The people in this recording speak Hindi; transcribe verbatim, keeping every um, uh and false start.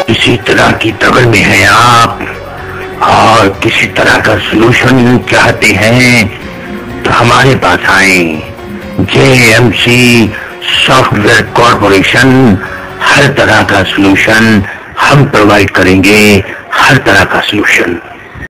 इसी तरह की ट्रबल में हैं आप और किसी तरह का सलूशन चाहते हैं तो हमारे पास आए। जेएमसी सॉफ्टवेयर कॉर्पोरेशन, हर तरह का सलूशन हम प्रोवाइड करेंगे, हर तरह का सलूशन।